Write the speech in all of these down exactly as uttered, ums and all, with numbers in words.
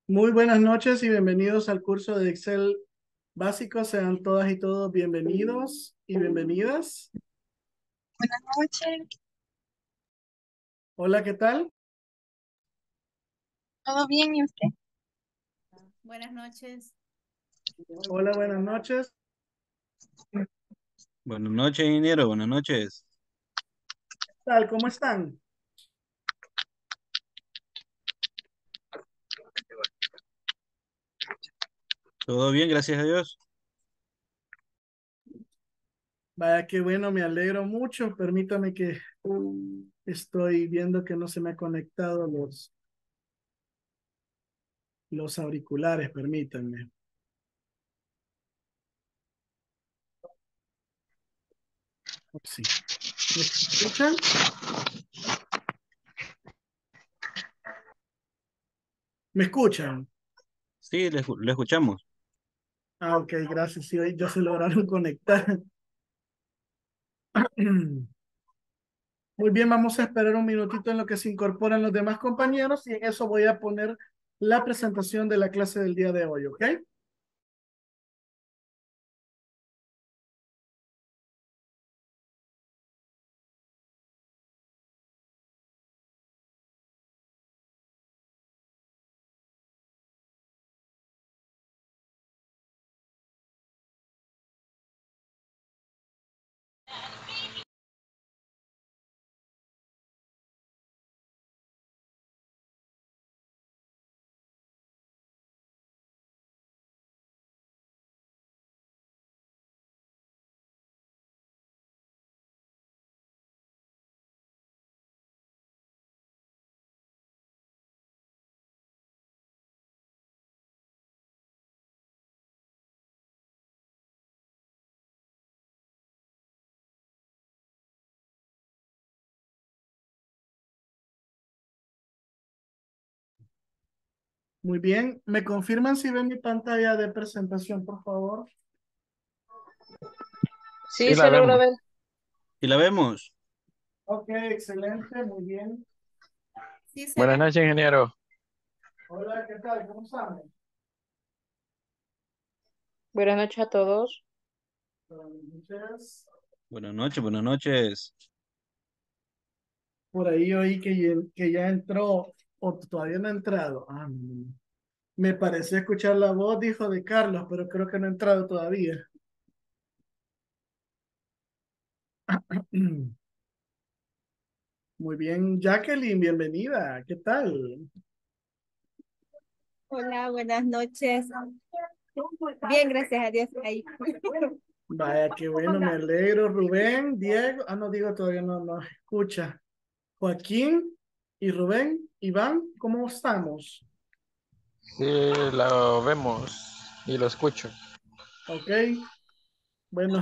Muy buenas noches y bienvenidos al curso de Excel básico. Sean todas y todos bienvenidos y bienvenidas. Noche, Hola, ¿qué tal? ¿todo bien y usted? Buenas noches. Hola, buenas noches. Buenas noches, ingeniero. Buenas noches. ¿Qué tal? ¿Cómo están? ¿Todo bien? Gracias a Dios. Vaya, qué bueno, me alegro mucho. Permítame que estoy viendo que no se me han conectado los, los auriculares, permítanme. Oh, sí. ¿Me escuchan? ¿Me escuchan? Sí, le, escu- le escuchamos. Ah, ok, gracias. Sí, hoy ya se lograron conectar. Muy bien, vamos a esperar un minutito en lo que se incorporan los demás compañeros y en eso voy a poner la presentación de la clase del día de hoy, ¿ok? Muy bien, ¿me confirman si ven mi pantalla de presentación, por favor? Sí, Sí, la se logra vemos. ver. ¿Y la vemos? Ok, excelente, muy bien. Sí se Buenas ve. noches, ingeniero. Hola, ¿qué tal? ¿Cómo están? Buenas noches a todos. Buenas noches. Buenas noches, buenas noches. Por ahí oí que, ya- que ya entró o todavía no ha entrado. Ah, no, no, no. Me pareció escuchar la voz, dijo de Carlos, pero creo que no ha entrado todavía. Muy bien, Jacqueline, bienvenida. ¿Qué tal? Hola, buenas noches. Bien, gracias a Dios. Ahí. Vaya, qué bueno, me alegro. Rubén, Diego, ah, no digo todavía no no escucha. Joaquín y Rubén, Iván, ¿cómo estamos? Sí, la vemos y lo escucho. Ok, bueno,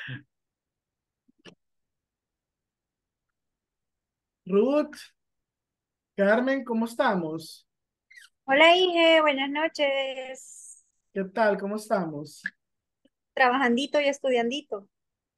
Ruth, Carmen, ¿cómo estamos? Hola, Ige, buenas noches. ¿Qué tal? ¿Cómo estamos? Trabajandito y estudiandito.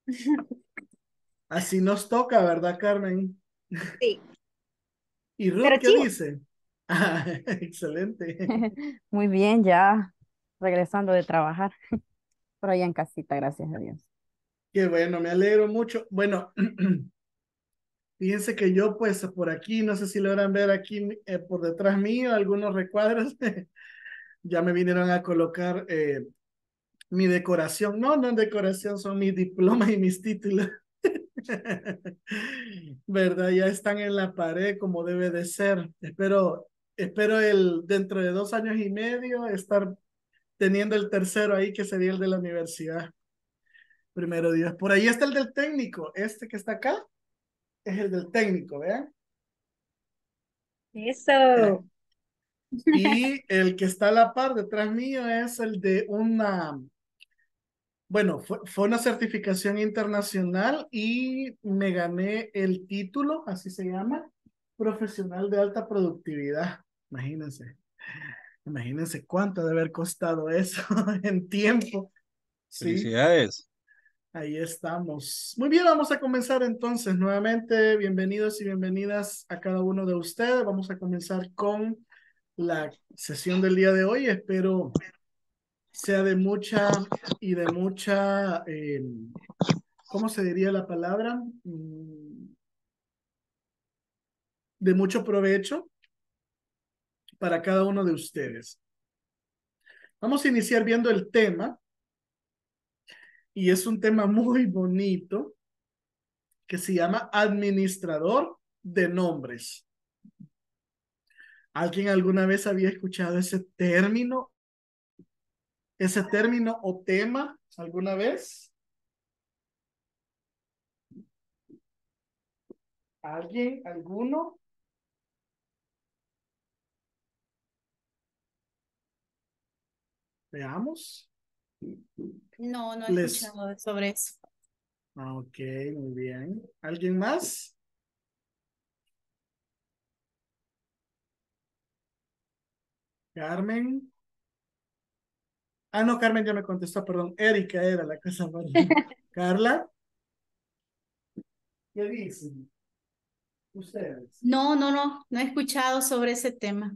Así nos toca, ¿verdad, Carmen? Sí, ¿Y Ruth pero qué chivo. dice? Ah, excelente. Muy bien, ya regresando de trabajar, por allá en casita, gracias a Dios. Qué bueno, me alegro mucho. Bueno, fíjense que yo pues por aquí, no sé si logran ver aquí eh, por detrás mío algunos recuadros, ya me vinieron a colocar eh, mi decoración. No, no decoración, son mis diplomas y mis títulos. ¿Verdad? Ya están en la pared como debe de ser. Espero, espero el, dentro de dos años y medio estar teniendo el tercero ahí que sería el de la universidad. Primero Dios. Por ahí está el del técnico. Este que está acá es el del técnico, ¿vean? Eh, Eso. Y el que está a la par detrás mío es el de una, bueno, fue, fue una certificación internacional y me gané el título, así se llama, profesional de alta productividad. Imagínense, imagínense cuánto debe haber costado eso en tiempo. Sí, Felicidades. ahí estamos. Muy bien, vamos a comenzar entonces nuevamente. Bienvenidos y bienvenidas a cada uno de ustedes. Vamos a comenzar con la sesión del día de hoy. Espero sea de mucha y de mucha, eh, ¿cómo se diría la palabra? Mm, De mucho provecho para cada uno de ustedes. Vamos a iniciar viendo el tema, y es un tema muy bonito que se llama administrador de nombres. ¿Alguien alguna vez había escuchado ese término? ¿Ese término o tema alguna vez? ¿Alguien? ¿Alguno? Veamos. No, no he Les... escuchado sobre eso. Ok, muy bien. ¿Alguien más? Carmen. Ah, no, Carmen ya me contestó, perdón. Erika era la cosa. Perdón. Carla. ¿Qué dicen ustedes? No, no, no, no he escuchado sobre ese tema.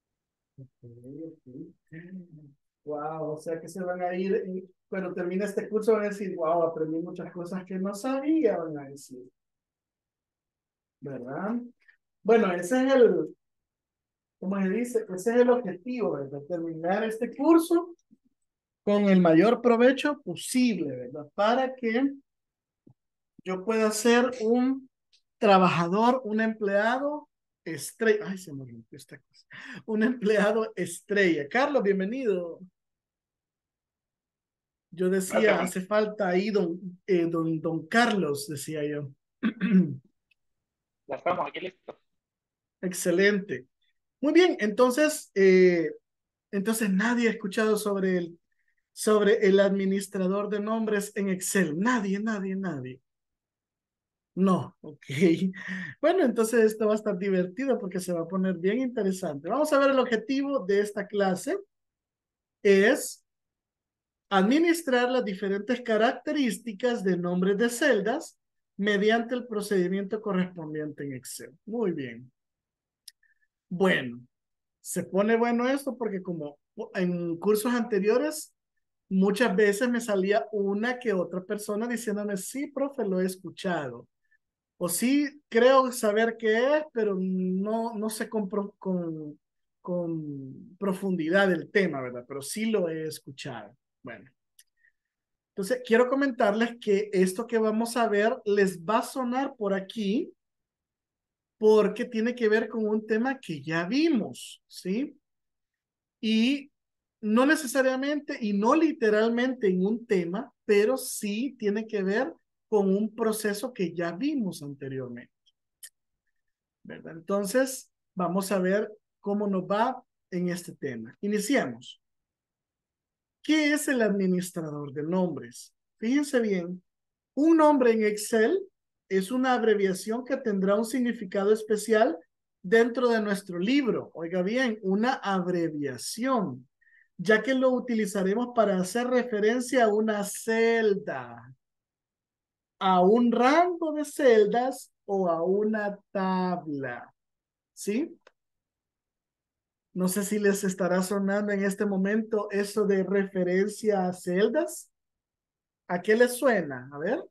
Wow, o sea que se van a ir, y cuando termine este curso van a decir, wow, aprendí muchas cosas que no sabía, van a decir, ¿verdad? Bueno, ese es el, ¿cómo se dice? Ese es el objetivo, ¿verdad? Terminar este curso con el mayor provecho posible, ¿verdad? Para que yo pueda ser un trabajador, un empleado estrella. Ay, se me rompió esta cosa. Un empleado estrella. Carlos, bienvenido. Yo decía, hace falta ahí don, eh, don, don Carlos, decía yo. Ya estamos aquí listos. Excelente. Muy bien, entonces, eh, entonces nadie ha escuchado sobre el, sobre el administrador de nombres en Excel. Nadie, nadie, nadie. No, ok. Bueno, entonces esto va a estar divertido porque se va a poner bien interesante. Vamos a ver el objetivo de esta clase. Es administrar las diferentes características de nombres de celdas mediante el procedimiento correspondiente en Excel. Muy bien. Bueno, se pone bueno esto porque como en cursos anteriores, muchas veces me salía una que otra persona diciéndome, sí, profe, lo he escuchado. O sí, creo saber qué es, pero no, no sé con, con, con profundidad el tema, ¿verdad? Pero sí lo he escuchado. Bueno. Entonces, quiero comentarles que esto que vamos a ver les va a sonar por aquí porque tiene que ver con un tema que ya vimos, ¿sí? Y no necesariamente y no literalmente en un tema, pero sí tiene que ver con un proceso que ya vimos anteriormente, ¿verdad? Entonces, vamos a ver cómo nos va en este tema. Iniciamos. ¿Qué es el administrador de nombres? Fíjense bien. Un nombre en Excel es una abreviación que tendrá un significado especial dentro de nuestro libro. Oiga bien, una abreviación, ya que lo utilizaremos para hacer referencia a una celda, a un rango de celdas o a una tabla. ¿Sí? No sé si les estará sonando en este momento eso de referencia a celdas. ¿A qué les suena? A ver.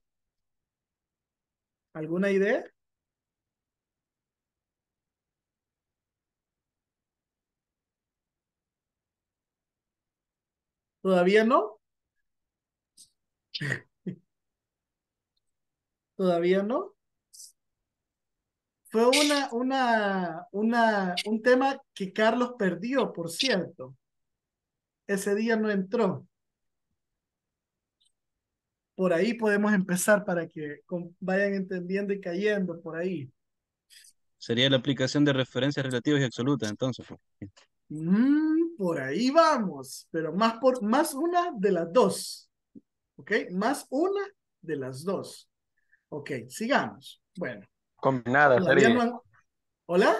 ¿Alguna idea? ¿Todavía no? ¿Todavía no? Fue una, una, una, un tema que Carlos perdió, por cierto. Ese día no entró. Por ahí podemos empezar para que con- vayan entendiendo y cayendo por ahí. Sería la aplicación de referencias relativas y absolutas, entonces, pues. Mm, por ahí vamos, pero más, por, más una de las dos. ¿Ok? Más una de las dos. Ok, sigamos. Bueno, Combinada todavía no sería. han... ¿Hola?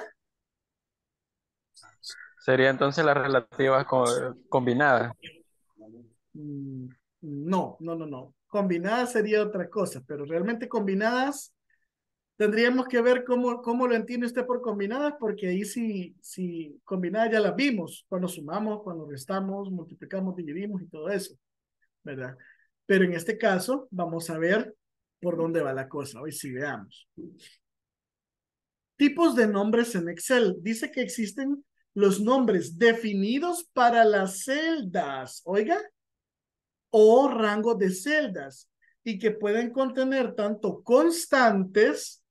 Sería entonces las relativas co- combinadas. Mm, no, no, no, no. Combinadas sería otra cosa, pero realmente combinadas Tendríamos que ver cómo, cómo lo entiende usted por combinadas, porque ahí sí, sí, combinadas ya las vimos, cuando sumamos, cuando restamos, multiplicamos, dividimos y todo eso, ¿verdad? Pero en este caso, vamos a ver por dónde va la cosa. Hoy sí veamos. Tipos de nombres en Excel. Dice que existen los nombres definidos para las celdas, oiga, o rango de celdas, y que pueden contener tanto constantes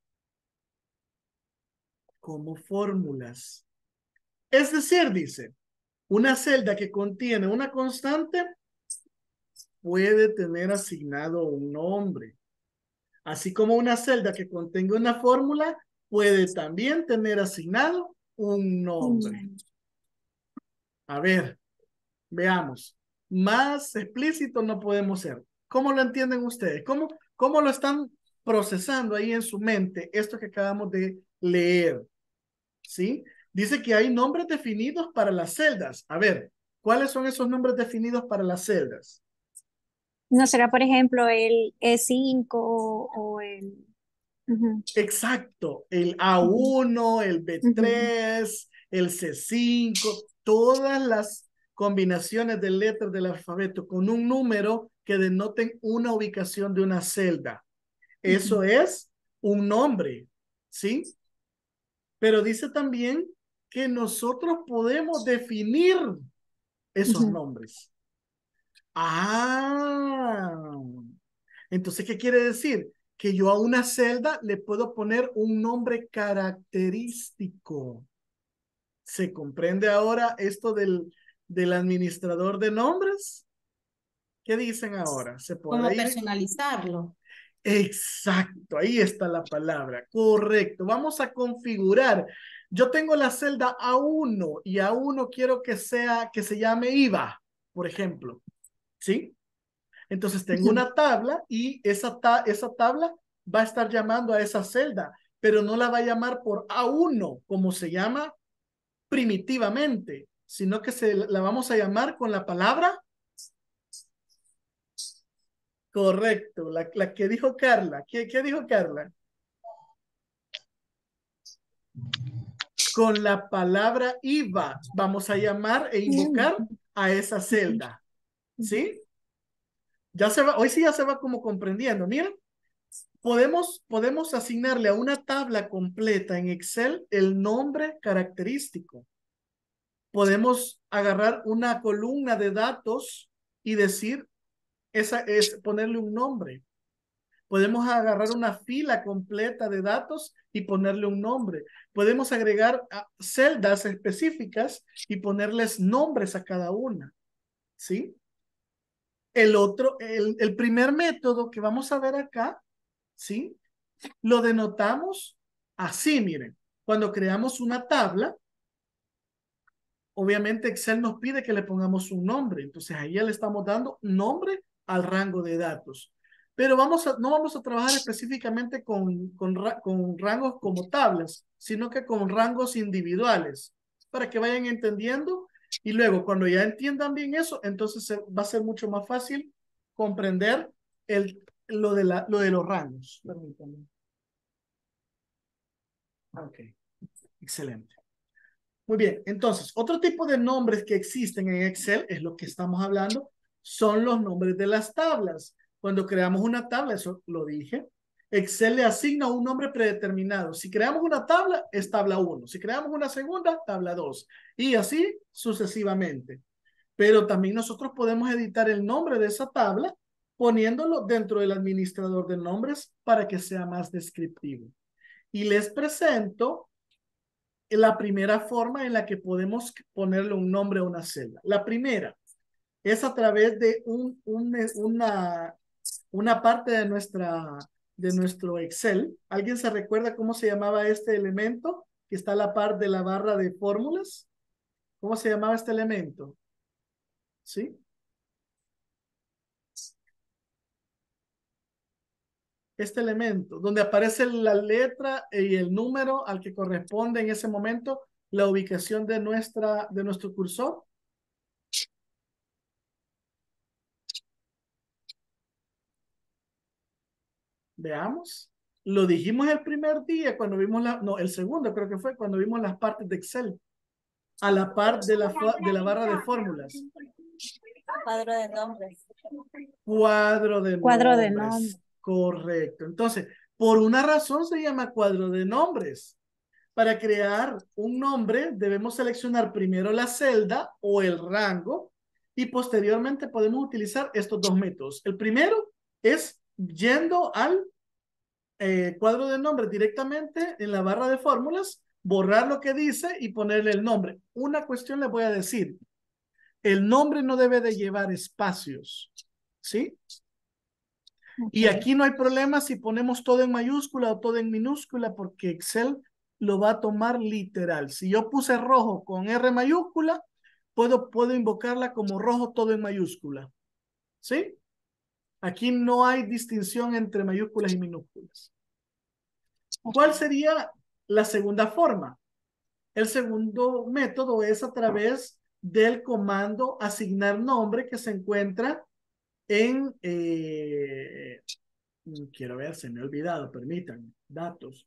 como fórmulas. Es decir, dice, una celda que contiene una constante puede tener asignado un nombre, así como una celda que contenga una fórmula puede también tener asignado un nombre. A ver, veamos. Más explícito no podemos ser. ¿Cómo lo entienden ustedes? ¿Cómo, cómo lo están procesando ahí en su mente esto que acabamos de leer? ¿Sí? Dice que hay nombres definidos para las celdas. A ver, ¿cuáles son esos nombres definidos para las celdas? ¿No será, por ejemplo, el E cinco o el... Ujú, Exacto, el A uno, el B ujú, tres, el C cinco, todas las combinaciones de letras del alfabeto con un número que denoten una ubicación de una celda. ujú, Eso es un nombre, ¿sí? Pero dice también que nosotros podemos definir esos ujú, nombres. Ah, entonces, ¿qué quiere decir? Que yo a una celda le puedo poner un nombre característico. ¿Se comprende ahora esto del, del administrador de nombres? ¿Qué dicen ahora? ¿Se podrá Como ir? personalizarlo. Exacto, ahí está la palabra. Correcto. Vamos a configurar. Yo tengo la celda A uno y A uno quiero que sea, que se llame I V A, por ejemplo. ¿Sí? Entonces tengo ujú. una tabla y esa, ta esa tabla va a estar llamando a esa celda, pero no la va a llamar por A uno, como se llama primitivamente, sino que se la vamos a llamar con la palabra correcto, la, la que dijo Carla. ¿Qué, ¿Qué dijo Carla? Con la palabra I V A vamos a llamar e invocar a esa celda. ¿Sí? Ya se va, hoy sí ya se va como comprendiendo. Miren, podemos, podemos asignarle a una tabla completa en Excel el nombre característico. Podemos agarrar una columna de datos y decir, esa es ponerle un nombre. Podemos agarrar una fila completa de datos y ponerle un nombre. Podemos agregar celdas específicas y ponerles nombres a cada una. ¿Sí? El otro, el, el primer método que vamos a ver acá, ¿sí? Lo denotamos así, miren. Cuando creamos una tabla, obviamente Excel nos pide que le pongamos un nombre. Entonces ahí ya le estamos dando nombre al rango de datos. Pero vamos a, no vamos a trabajar específicamente con, con, con rangos como tablas, sino que con rangos individuales, para que vayan entendiendo. Y luego, cuando ya entiendan bien eso, entonces se, va a ser mucho más fácil comprender el, lo, de la, lo de los rangos. Permítanme. Ok, excelente. Muy bien, entonces, otro tipo de nombres que existen en Excel, es lo que estamos hablando, son los nombres de las tablas. Cuando creamos una tabla, eso lo dije, Excel le asigna un nombre predeterminado. Si creamos una tabla, es tabla uno. Si creamos una segunda, tabla dos. Y así sucesivamente. Pero también nosotros podemos editar el nombre de esa tabla poniéndolo dentro del administrador de nombres para que sea más descriptivo. Y les presento la primera forma en la que podemos ponerle un nombre a una celda. La primera es a través de un, un, una, una parte de, nuestra, de nuestro Excel. ¿Alguien se recuerda cómo se llamaba este elemento que está a la par de la barra de fórmulas? ¿Cómo se llamaba este elemento? ¿Sí? Este elemento, donde aparece la letra y el número al que corresponde en ese momento la ubicación de, nuestra, de nuestro cursor. Veamos. Lo dijimos el primer día cuando vimos la, no, el segundo creo que fue cuando vimos las partes de Excel, a la par de la, de la barra de fórmulas. Cuadro de nombres. Cuadro de Cuadro de nombres. nombres. Correcto. Entonces, por una razón se llama cuadro de nombres. Para crear un nombre debemos seleccionar primero la celda o el rango y posteriormente podemos utilizar estos dos métodos. El primero es yendo al eh, cuadro de nombres directamente en la barra de fórmulas, borrar lo que dice y ponerle el nombre. Una cuestión les voy a decir. El nombre no debe de llevar espacios, ¿sí? Y aquí no hay problema si ponemos todo en mayúscula o todo en minúscula porque Excel lo va a tomar literal. Si yo puse rojo con R mayúscula, puedo, puedo invocarla como rojo todo en mayúscula, ¿sí? Aquí no hay distinción entre mayúsculas y minúsculas. ¿Cuál sería la segunda forma? El segundo método es a través del comando asignar nombre que se encuentra en, eh, quiero ver, se me ha olvidado, permítanme, datos.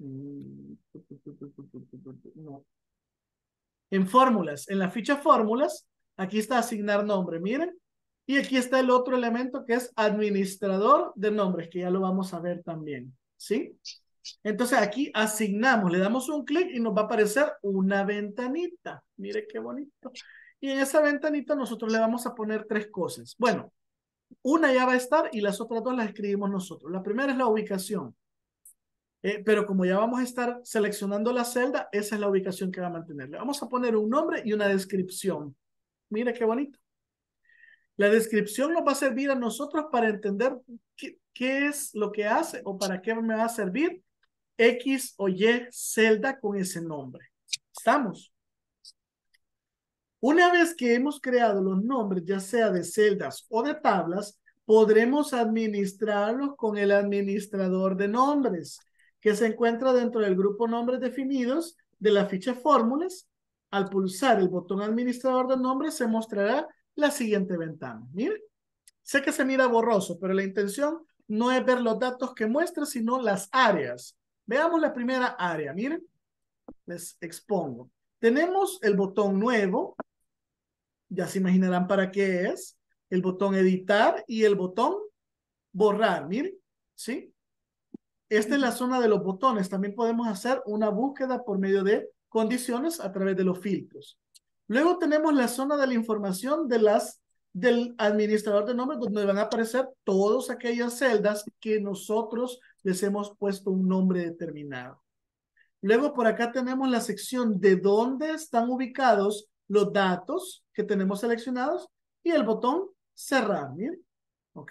No. En fórmulas, en la ficha fórmulas, aquí está asignar nombre, miren. Y aquí está el otro elemento que es administrador de nombres, que ya lo vamos a ver también, ¿sí? Entonces aquí asignamos, le damos un clic y nos va a aparecer una ventanita. Mire qué bonito. Y en esa ventanita nosotros le vamos a poner tres cosas. Bueno, una ya va a estar y las otras dos las escribimos nosotros. La primera es la ubicación. Eh, pero como ya vamos a estar seleccionando la celda, esa es la ubicación que va a mantener. Le vamos a poner un nombre y una descripción. Mire qué bonito. La descripción nos va a servir a nosotros para entender qué, qué es lo que hace o para qué me va a servir X o Y celda con ese nombre. ¿Estamos? Una vez que hemos creado los nombres, ya sea de celdas o de tablas, podremos administrarlos con el administrador de nombres, que se encuentra dentro del grupo nombres definidos de la ficha fórmulas. Al pulsar el botón administrador de nombres, se mostrará la siguiente ventana. Miren, sé que se mira borroso, pero la intención no es ver los datos que muestra, sino las áreas. Veamos la primera área, miren, les expongo. Tenemos el botón nuevo, ya se imaginarán para qué es, el botón editar y el botón borrar, miren, ¿sí? Esta es la zona de los botones, también podemos hacer una búsqueda por medio de condiciones a través de los filtros. Luego tenemos la zona de la información de las, del administrador de nombres, donde van a aparecer todas aquellas celdas que nosotros les hemos puesto un nombre determinado. Luego por acá tenemos la sección de dónde están ubicados los datos que tenemos seleccionados y el botón cerrar, miren, ¿ok?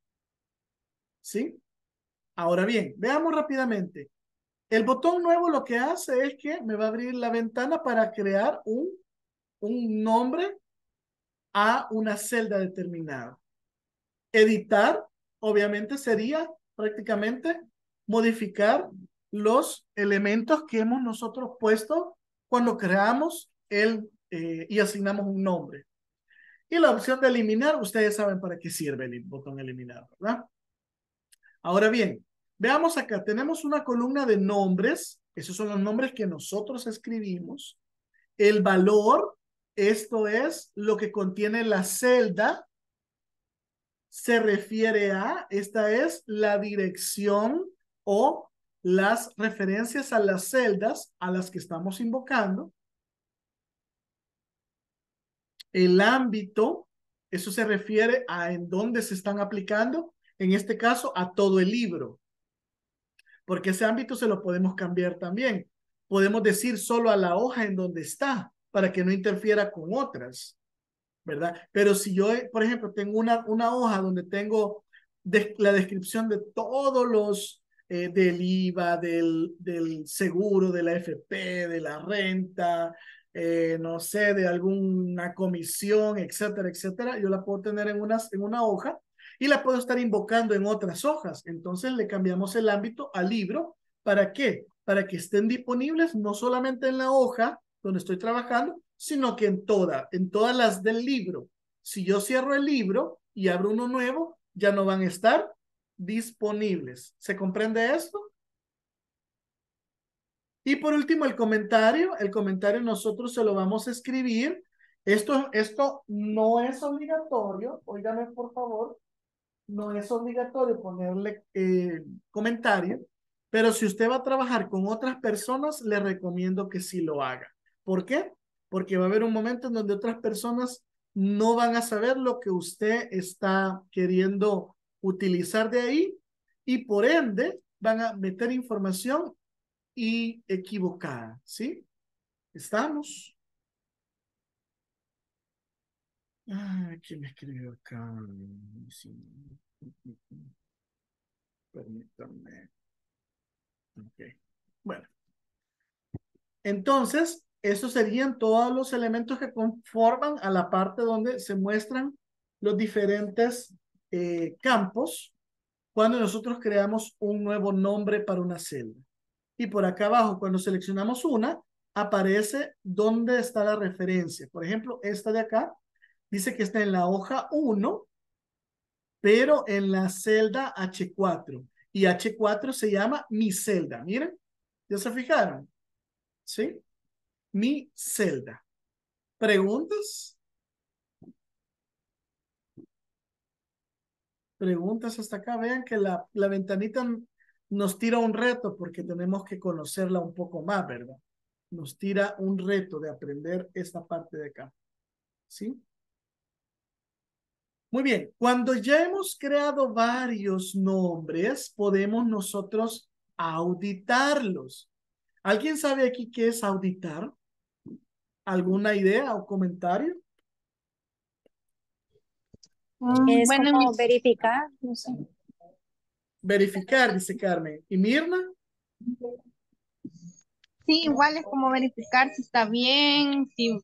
¿Sí? Ahora bien, veamos rápidamente. El botón nuevo lo que hace es que me va a abrir la ventana para crear un, un nombre a una celda determinada. Editar, obviamente, sería prácticamente modificar los elementos que hemos nosotros puesto cuando creamos el eh, y asignamos un nombre. Y la opción de eliminar, ustedes saben para qué sirve el botón eliminar, ¿verdad? Ahora bien, veamos acá, tenemos una columna de nombres, esos son los nombres que nosotros escribimos. El valor, esto es lo que contiene la celda, se refiere a, esta es la dirección o las referencias a las celdas a las que estamos invocando. El ámbito, eso se refiere a en dónde se están aplicando, en este caso a todo el libro. Porque ese ámbito se lo podemos cambiar también. Podemos decir solo a la hoja en donde está, para que no interfiera con otras, ¿verdad? Pero si yo, por ejemplo, tengo una, una hoja donde tengo de, la descripción de todos los, eh, del I V A, del, del seguro, de la F P, de la renta, eh, no sé, de alguna comisión, etcétera, etcétera, yo la puedo tener en, unas, en una hoja y la puedo estar invocando en otras hojas. Entonces le cambiamos el ámbito al libro. ¿Para qué? Para que estén disponibles no solamente en la hoja donde estoy trabajando, sino que en, toda, en todas las del libro. Si yo cierro el libro y abro uno nuevo, ya no van a estar disponibles. ¿Se comprende esto? Y por último, el comentario. El comentario nosotros se lo vamos a escribir. Esto, esto no es obligatorio. Óigame, por favor. No es obligatorio ponerle eh, comentario. Pero si usted va a trabajar con otras personas, le recomiendo que sí lo haga. ¿Por qué? Porque va a haber un momento en donde otras personas no van a saber lo que usted está queriendo utilizar de ahí y por ende van a meter información y equivocada, ¿sí? ¿Estamos? Ah, ¿quién me escribió acá? Sí. Permítanme. Ok. Bueno. Entonces, esos serían todos los elementos que conforman a la parte donde se muestran los diferentes eh, campos cuando nosotros creamos un nuevo nombre para una celda. Y por acá abajo, cuando seleccionamos una, aparece dónde está la referencia. Por ejemplo, esta de acá dice que está en la hoja uno, pero en la celda H cuatro. Y H cuatro se llama mi celda. Miren, ¿ya se fijaron? ¿Sí? Mi celda. ¿Preguntas? Preguntas hasta acá. Vean que la, la ventanita nos tira un reto porque tenemos que conocerla un poco más, ¿verdad? Nos tira un reto de aprender esta parte de acá. ¿Sí? Muy bien. Cuando ya hemos creado varios nombres, podemos nosotros auditarlos. ¿Alguien sabe aquí qué es auditar? ¿Alguna idea o comentario? Mm, Es bueno, como mis- verificar, no sé. Verificar, dice Carmen. ¿Y Mirna? sí, igual es como verificar si está bien, si,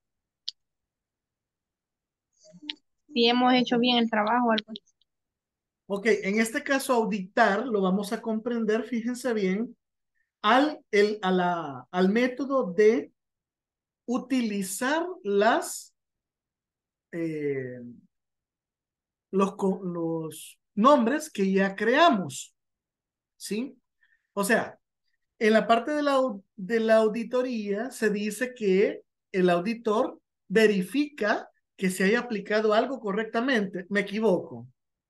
si hemos hecho bien el trabajo o algo así. Ok, en este caso auditar lo vamos a comprender, fíjense bien, al, el, a la, al método de utilizar las, eh, los, co- los nombres que ya creamos, ¿sí? O sea, en la parte de la, au- de la auditoría se dice que el auditor verifica que se haya aplicado algo correctamente. Me equivoco.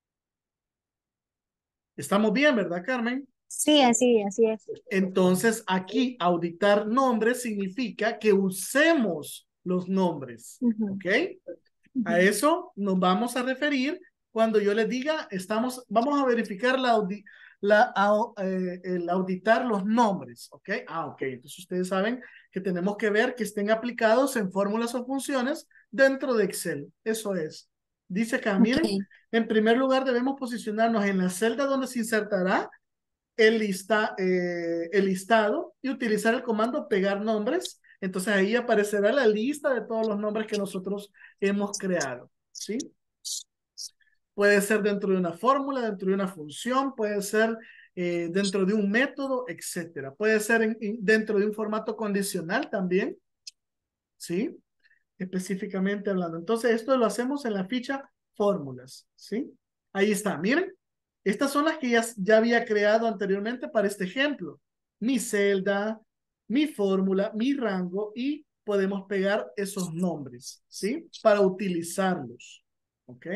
Estamos bien, ¿verdad, Carmen? Sí, así, así es. Entonces, aquí auditar nombres significa que usemos los nombres, Ujú. ¿ok? A eso nos vamos a referir cuando yo les diga, estamos, vamos a verificar la, audi, la au, eh, el auditar los nombres, ¿ok? Ah, ok. Entonces ustedes saben que tenemos que ver que estén aplicados en fórmulas o funciones dentro de Excel. Eso es. Dice acá, miren, Ok. en primer lugar debemos posicionarnos en la celda donde se insertará el, lista, eh, el listado y utilizar el comando pegar nombres. Entonces ahí aparecerá la lista de todos los nombres que nosotros hemos creado, ¿sí? Puede ser dentro de una fórmula, dentro de una función, puede ser eh, dentro de un método, etcétera. Puede ser en, en, dentro de un formato condicional también, ¿sí? Específicamente hablando. Entonces esto lo hacemos en la ficha fórmulas, ¿sí? Ahí está, miren. Estas son las que ya, ya había creado anteriormente para este ejemplo. Mi celda, mi fórmula, mi rango y podemos pegar esos nombres, ¿sí? Para utilizarlos, ¿ok?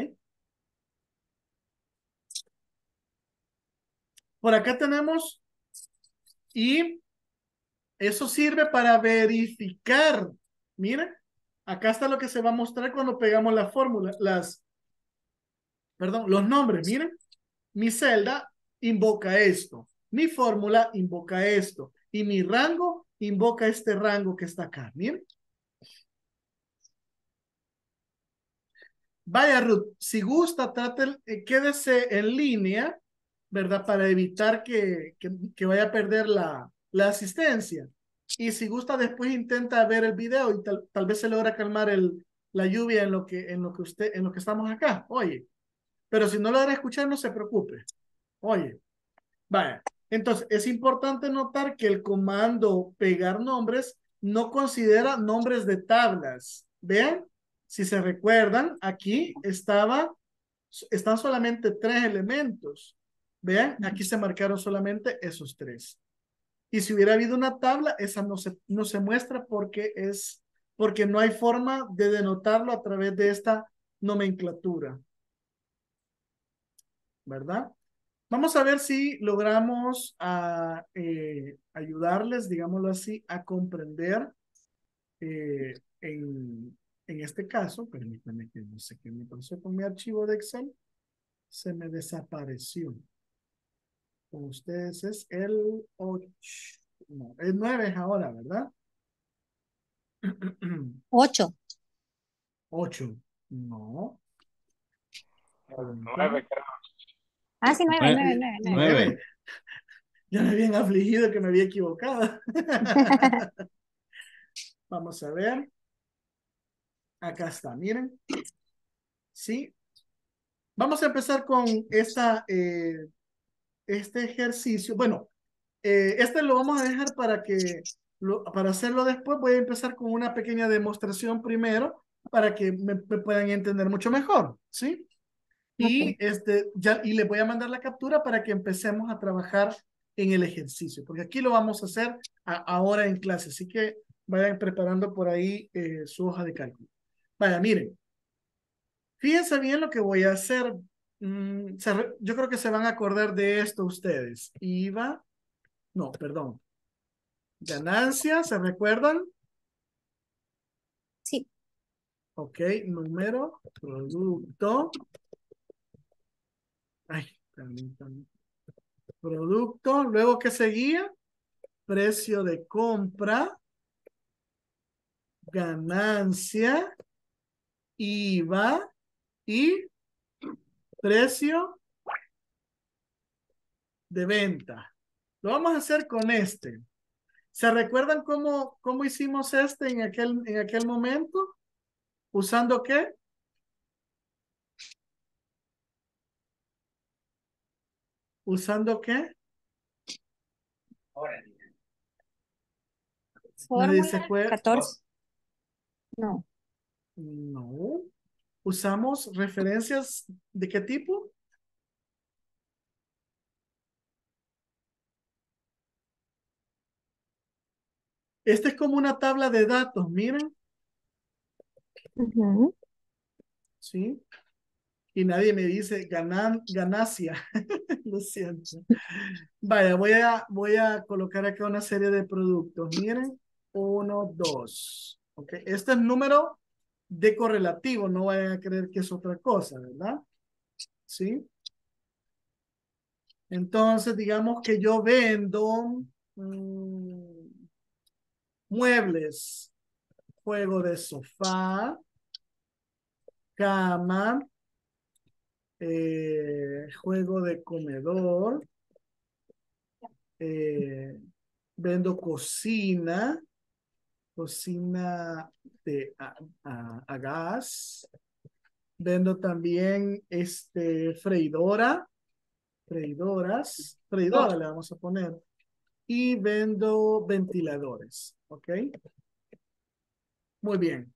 Por acá tenemos y eso sirve para verificar. Miren, acá está lo que se va a mostrar cuando pegamos la fórmula, las, perdón, los nombres, miren. Mi celda invoca esto. Mi fórmula invoca esto. Y mi rango invoca este rango que está acá. Miren. Vaya, Ruth, si gusta, trate, eh, quédese en línea, ¿verdad? Para evitar que, que, que vaya a perder la, la asistencia. Y si gusta, después intenta ver el video y tal, tal vez se logra calmar el, la lluvia en lo que, en lo que usted, en lo que estamos acá. Oye, pero si no logra escuchar, no se preocupe. Oye. Vaya, entonces es importante notar que el comando pegar nombres no considera nombres de tablas. Vean, si se recuerdan, aquí estaba, están solamente tres elementos. Vean, aquí se marcaron solamente esos tres. Y si hubiera habido una tabla, esa no se, no se muestra porque, es, porque no hay forma de denotarlo a través de esta nomenclatura. ¿Verdad? Vamos a ver si logramos a, eh, ayudarles, digámoslo así, a comprender eh, en, en este caso. Permítanme que no sé qué me pasó con mi archivo de Excel. Se me desapareció. Con ustedes es el ocho. No, el nueve es ahora, ¿verdad? Ocho. ocho. No. Nueve, creo. Ah, sí, nueve, Nue- nueve, nueve, nueve. Nueve. nueve. Ya me habían afligido que me había equivocado. Vamos a ver. Acá está, miren. Sí. Vamos a empezar con esta, eh, este ejercicio. Bueno, eh, este lo vamos a dejar para que, lo, para hacerlo después. Voy a empezar con una pequeña demostración primero para que me, me puedan entender mucho mejor, ¿sí? Y, Ok. este, ya, y le voy a mandar la captura para que empecemos a trabajar en el ejercicio, porque aquí lo vamos a hacer a, ahora en clase, así que vayan preparando por ahí eh, su hoja de cálculo. Vaya, miren, fíjense bien lo que voy a hacer. Mm, se re- yo creo que se van a acordar de esto ustedes. IVA, no, perdón. Ganancia, ¿se recuerdan? Sí. Ok, número, producto. Ay, también, también. Producto, luego que seguía, precio de compra, ganancia, IVA y precio de venta. Lo vamos a hacer con este. ¿Se recuerdan cómo, cómo hicimos este en aquel, en aquel momento? ¿Usando qué? ¿Usando qué? Nadie se Fórmula acuerda. catorce. No. No. ¿Usamos referencias de qué tipo? Este es como una tabla de datos, miren, Ujú. ¿sí? Y nadie me dice ganan, ganancia. Lo siento. Vaya, voy a, voy a colocar acá una serie de productos. Miren, uno, dos. Ok, este es número de correlativo, no vayan a creer que es otra cosa, ¿verdad? ¿Sí? Entonces, digamos que yo vendo mm, muebles, juego de sofá, cama, eh, juego de comedor, eh, vendo cocina, cocina de, a, a- a gas, vendo también este, freidora, freidoras, freidora le vamos a poner, y vendo ventiladores, ¿ok? Muy bien.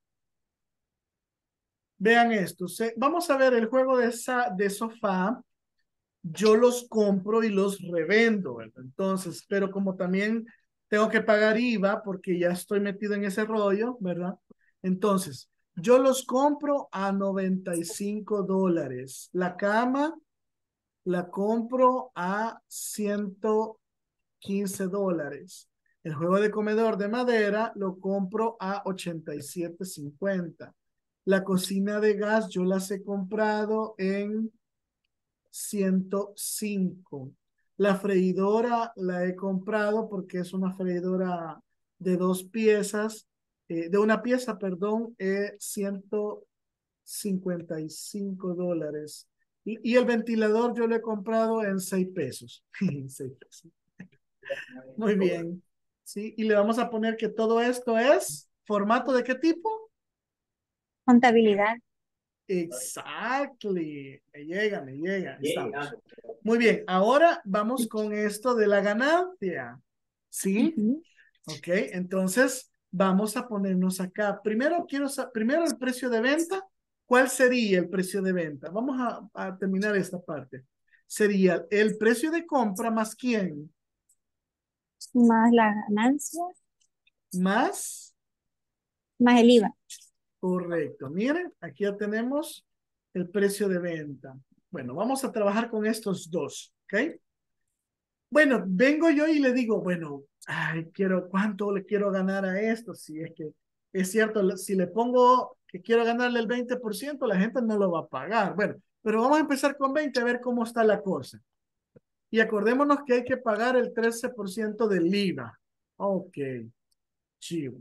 Vean esto, se- vamos a ver el juego de, sa- de sofá. Yo los compro y los revendo, ¿verdad? Entonces, pero como también tengo que pagar IVA porque ya estoy metido en ese rollo, ¿verdad? Entonces, yo los compro a noventa y cinco dólares. La cama la compro a ciento quince dólares. El juego de comedor de madera lo compro a ochenta y siete cincuenta. La cocina de gas yo las he comprado en ciento cinco. La freidora la he comprado porque es una freidora de dos piezas, eh, de una pieza, perdón, eh, ciento cincuenta y cinco dólares. Y, y el ventilador yo lo he comprado en seis pesos. seis pesos. Muy bien. Sí, y le vamos a poner que todo esto es formato de qué tipo? Contabilidad. Exactly. Me llega, me llega. Estamos. Muy bien, ahora vamos con esto de la ganancia. ¿Sí? Ujú. Ok, entonces vamos a ponernos acá. Primero quiero saber, primero el precio de venta. ¿Cuál sería el precio de venta? Vamos a, a terminar esta parte. Sería el precio de compra más quién. más la ganancia, más, más el IVA. correcto. Miren, aquí ya tenemos el precio de venta. Bueno, vamos a trabajar con estos dos, ¿ok? Bueno, vengo yo y le digo, bueno, ay, quiero, ¿cuánto le quiero ganar a esto? Si es que es cierto, si le pongo que quiero ganarle el veinte por ciento, la gente no lo va a pagar. Bueno, pero vamos a empezar con veinte a ver cómo está la cosa. Y acordémonos que hay que pagar el trece por ciento del IVA. Ok, chivo.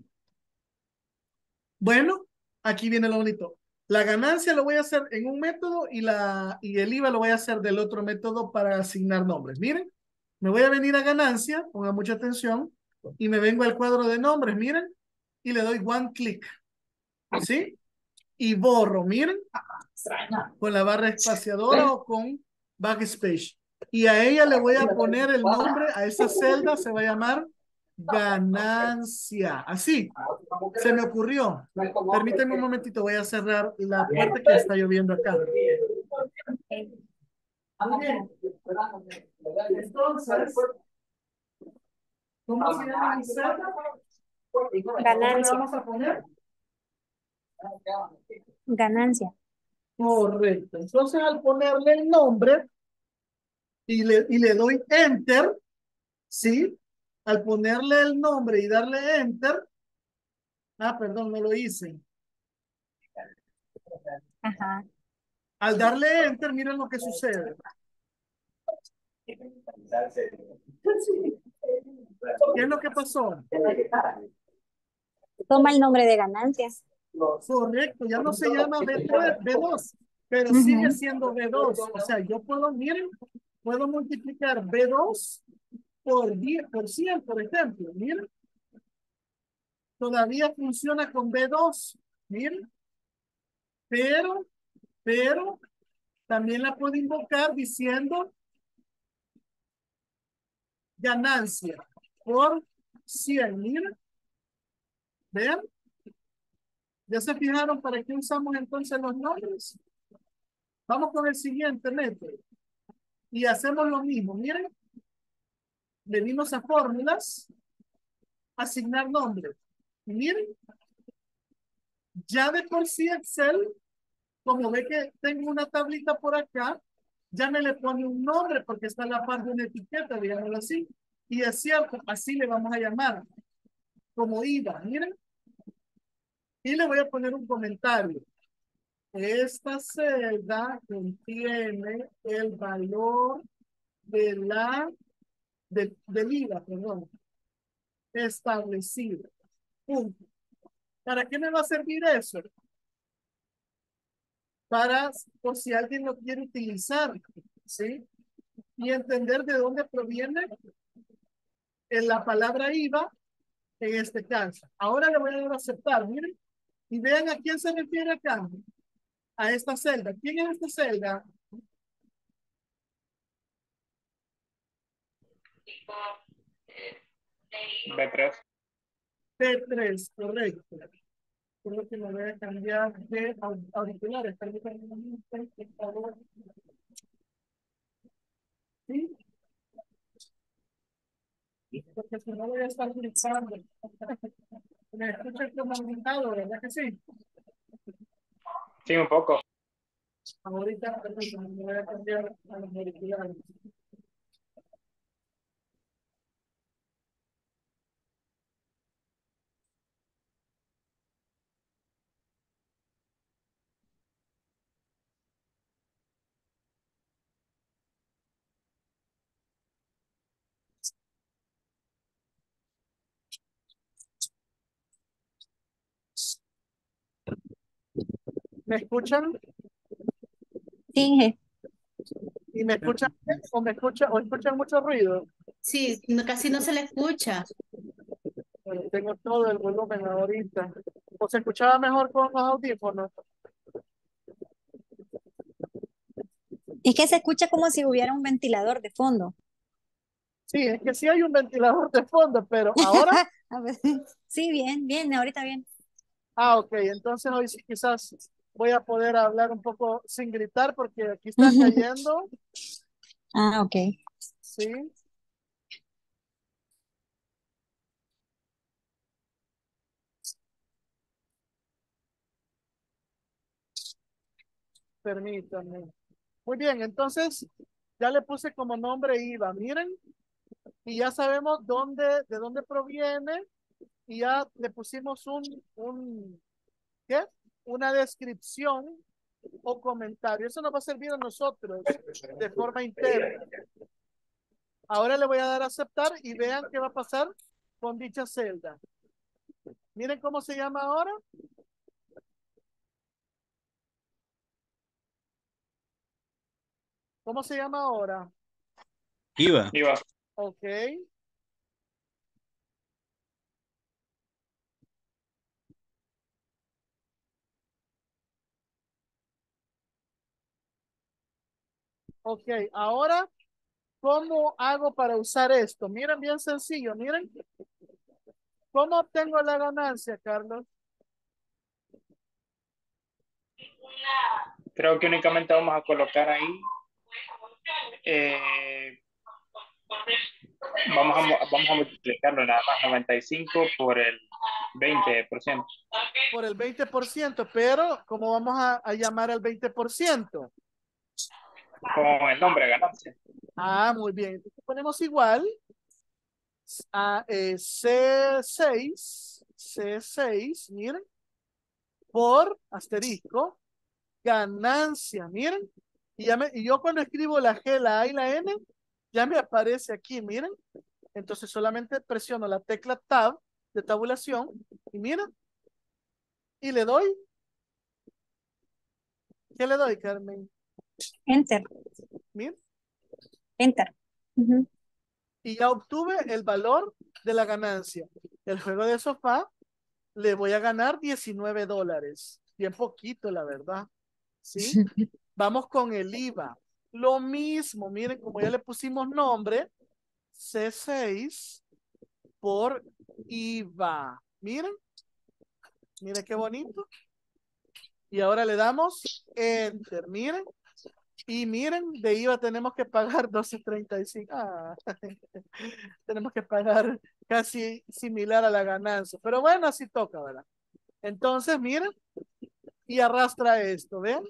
Bueno, aquí viene lo bonito. La ganancia lo voy a hacer en un método y, la, y el IVA lo voy a hacer del otro método para asignar nombres. Miren, me voy a venir a ganancia, pongan mucha atención, y me vengo al cuadro de nombres, miren, y le doy one click, ¿sí? Y borro, miren, con la barra espaciadora o con backspace. Y a ella le voy a poner el nombre, a esa celda se va a llamar ganancia. Así, se me ocurrió. Permítanme un momentito, voy a cerrar la puerta que está lloviendo acá. Muy bien. Entonces, ¿cómo se llama mi celda? ¿Cómo le Ganancia, vamos a poner? ganancia. Correcto. Entonces, al ponerle el nombre y le, y le doy enter, ¿sí? Al ponerle el nombre y darle enter, ah, perdón, no lo hice. Ajá. Al darle enter, miren lo que sucede. ¿Qué es lo que pasó? Toma el nombre de ganancias. Correcto, ya no se llama B tres, B dos, pero sigue Ujú. siendo B dos. O sea, yo puedo, miren, puedo multiplicar B dos por diez por cien, por ejemplo. Miren, todavía funciona con B dos. Miren, pero, pero, también la puedo invocar diciendo ganancia por cien. Miren, vean. ¿Ya se fijaron para qué usamos entonces los nombres? Vamos con el siguiente método. Y hacemos lo mismo. Miren, venimos a fórmulas, asignar nombres. Y miren, ya de por sí Excel, como ve que tengo una tablita por acá, ya me le pone un nombre porque está a la par de una etiqueta, digámoslo así. Y es cierto, así le vamos a llamar, como IVA. Miren, y le voy a poner un comentario. Esta celda contiene el valor de la, de, del IVA, perdón, establecido. Punto. ¿Para qué me va a servir eso? Para, por si alguien lo quiere utilizar, ¿sí? Y entender de dónde proviene en la palabra IVA en este caso. Ahora le voy a dar a aceptar, miren, y vean a quién se refiere acá, a esta celda. ¿Quién es esta celda? B tres. P tres, correcto. Creo que me voy a cambiar de auriculares. Permítanme un momento, por favor. ¿Sí? Porque si no voy a estar gritando. Me escuchan como gritado, ¿verdad que sí? Sí, un poco. Ahorita, permítanme, me voy a cambiar a los auriculares. ¿Me escuchan? Sí, ¿Y me escuchan bien o me escuchan o escuchan mucho ruido? Sí, no- casi no se le escucha. Bueno, tengo todo el volumen ahorita. ¿O se escuchaba mejor con los audífonos? es que se escucha como si hubiera un ventilador de fondo. Sí, es que sí hay un ventilador de fondo, pero ahora, A ver, sí, bien, bien, ahorita bien. ah, ok, entonces hoy sí quizás voy a poder hablar un poco sin gritar porque aquí están cayendo, Ah, ok. sí. Permítanme. Muy bien, entonces ya le puse como nombre I V A, miren, y ya sabemos dónde, de dónde proviene, y ya le pusimos un, un, ¿qué? Una descripción o comentario. Eso nos va a servir a nosotros de forma interna. Ahora le voy a dar a aceptar y vean qué va a pasar con dicha celda. Miren cómo se llama ahora. ¿Cómo se llama ahora? I V A. I V A. Ok. Ok, ahora, ¿cómo hago para usar esto? Miren, bien sencillo, miren. ¿Cómo obtengo la ganancia, Carlos? Creo que únicamente vamos a colocar ahí. eh, vamos, a, mo- vamos a multiplicarlo nada más noventa y cinco por el veinte por ciento. Por el veinte por ciento, pero ¿cómo vamos a, a llamar al veinte por ciento? Con el nombre ganancia. Ah, muy bien. Entonces ponemos igual a eh, C seis, C seis, miren, por asterisco, ganancia, miren. Y, ya me- y yo cuando escribo la G, la A y la N, ya me aparece aquí, miren. Entonces solamente presiono la tecla Tab de tabulación y miren, y le doy. ¿Qué le doy, Carmen? Enter, Miren. enter. Ujú. Y ya obtuve el valor de la ganancia. El juego de sofá le voy a ganar diecinueve dólares. Bien poquito, la verdad. ¿Sí? Vamos con el I V A. Lo mismo, miren, como ya le pusimos nombre, C seis por I V A. Miren, miren qué bonito. Y ahora le damos Enter, miren. Y miren, de I V A tenemos que pagar doce treinta y cinco. Ah, tenemos que pagar casi similar a la ganancia. Pero bueno, así toca, ¿verdad? Entonces, miren, y arrastra esto, ¿ven?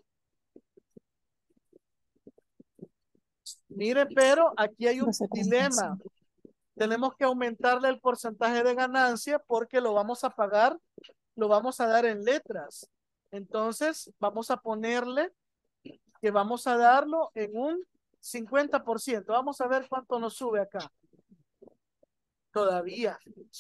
Miren, pero aquí hay un doce treinta y dilema. cinco. Tenemos que aumentarle el porcentaje de ganancia porque lo vamos a pagar, lo vamos a dar en letras. Entonces, vamos a ponerle que vamos a darlo en un cincuenta por ciento. Vamos a ver cuánto nos sube acá. Todavía.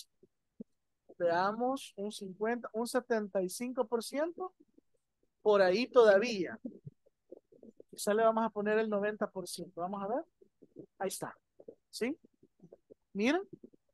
Veamos, un cincuenta, un setenta y cinco por ciento. Por ahí todavía. Quizá le vamos a poner el noventa por ciento. Vamos a ver. Ahí está. ¿Sí? Miren.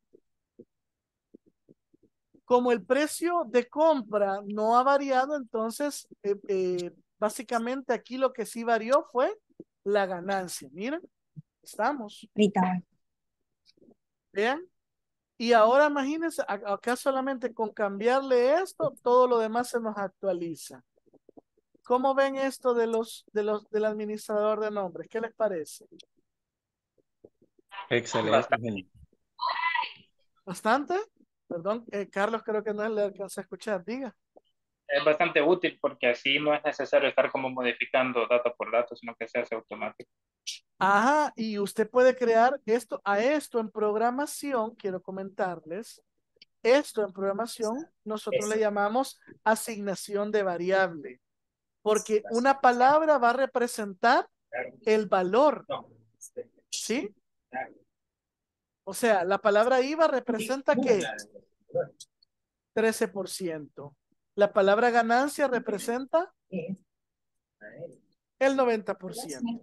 Como el precio de compra no ha variado, entonces eh, eh, básicamente aquí lo que sí varió fue la ganancia. Miren, estamos. Ahorita voy. Vean. Y ahora imagínense, a- acá solamente con cambiarle esto, todo lo demás se nos actualiza. ¿Cómo ven esto de los, de los, del administrador de nombres? ¿Qué les parece? Excelente. Genio. ¿Bastante? Perdón, eh, Carlos, creo que no le alcanza a escuchar. Diga. Es bastante útil porque así no es necesario estar como modificando dato por dato, sino que se hace automático. Ajá, y usted puede crear esto, a esto en programación, quiero comentarles, esto en programación nosotros le llamamos asignación de variable, porque una palabra va a representar el valor, ¿sí? O sea, la palabra I V A representa ¿qué? trece por ciento. La palabra ganancia representa el noventa por ciento.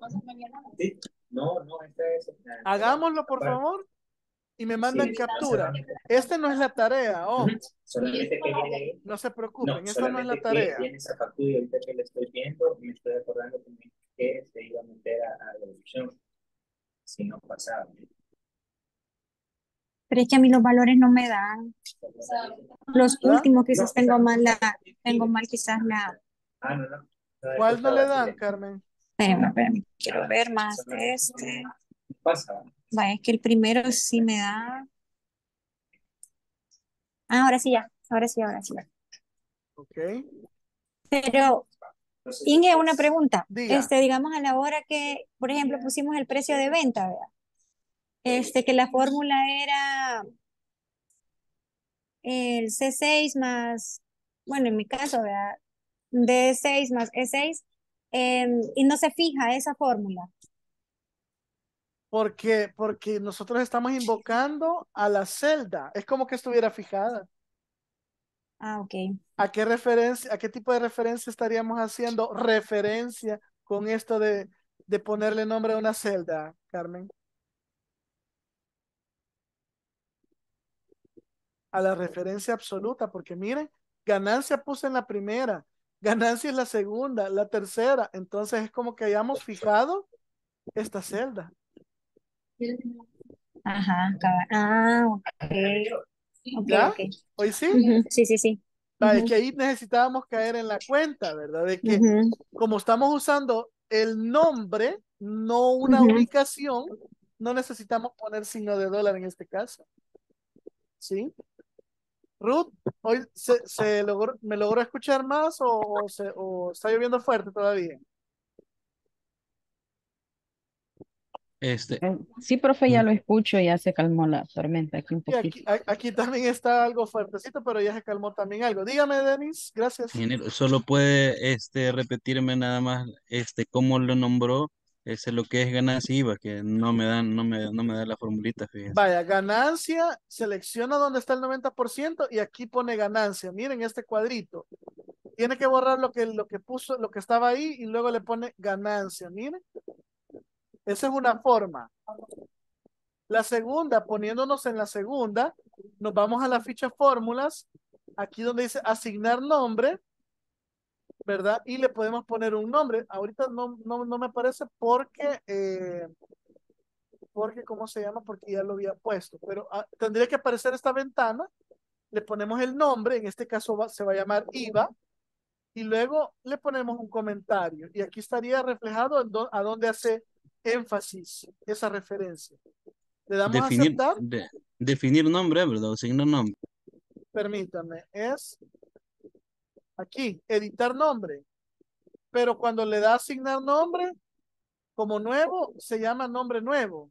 Hagámoslo, por favor, y me mandan captura. Esta no es la tarea, oh, Solamente que viene ahí. no se No, preocupen, esta no es la solamente que tarea. viene esa factura y ahorita que la estoy viendo, me estoy acordando que, me- que se iba a meter a, a reducción si no pasaba. Pero es que a mí los valores no me dan. Los ¿Verdad? últimos quizás No, tengo esa- mal la, tengo mal quizás la. Ah, no, no. No, ¿Cuál esto no le estaba dan, así. Carmen? Espérame, espérame. Quiero ver más de este. Pasa. Vaya, es que el primero sí me da. Ah, ahora sí ya. Ahora sí, ahora sí. Ok. Pero Inge, una pregunta. Diga. Este, digamos a la hora que, por ejemplo, pusimos el precio de venta, ¿verdad? Este, que la fórmula era el C seis más, bueno, en mi caso, ¿verdad? D seis más E seis, em, y no se fija esa fórmula. Porque, porque nosotros estamos invocando a la celda. Es como que estuviera fijada. Ah, ok. ¿A qué referencia, a qué tipo de referencia estaríamos haciendo referencia con esto de, de ponerle nombre a una celda, Carmen? A la referencia absoluta, porque miren, ganancia puse en la primera, ganancia en la segunda, la tercera. Entonces es como que hayamos fijado esta celda. Ajá, cabal. Ah, ok. Ok, ¿Ya? ok. ¿Hoy sí? Ujú, sí, sí, sí. Ah, es Ujú, que ahí necesitábamos caer en la cuenta, ¿verdad? De que ujú, como estamos usando el nombre, no una ujú. ubicación, no necesitamos poner signo de dólar en este caso. ¿Sí? Ruth, hoy se, se logró, ¿me logró escuchar más o, o se, o está lloviendo fuerte todavía? Este, Eh, sí, profe, ya in- lo escucho, ya se calmó la tormenta aquí un Y aquí, poquito. a- aquí también está algo fuertecito, pero ya se calmó también algo. Dígame, Denis, gracias. ingeniero, solo puede este, repetirme nada más este, cómo lo nombró, ese lo que es ganancia I V A, que no me dan, no me, no me da la formulita, fíjense. Vaya, ganancia, selecciona donde está el noventa por ciento y aquí pone ganancia. Miren este cuadrito. Tiene que borrar lo que, lo que puso, lo que estaba ahí y luego le pone ganancia. Miren, esa es una forma. La segunda, poniéndonos en la segunda, nos vamos a la ficha fórmulas, aquí donde dice asignar nombre, ¿verdad? Y le podemos poner un nombre. Ahorita no, no, no me aparece porque, eh, porque, ¿cómo se llama? Porque ya lo había puesto, pero ah, tendría que aparecer esta ventana, le ponemos el nombre, en este caso va- se va a llamar I V A, y luego le ponemos un comentario, y aquí estaría reflejado en dó- a dónde hace énfasis esa referencia. Le damos a Definir, aceptar, de, definir nombre, ¿verdad? O asignar nombre. permítame, es aquí, editar nombre, pero cuando le da asignar nombre, como nuevo, se llama nombre nuevo.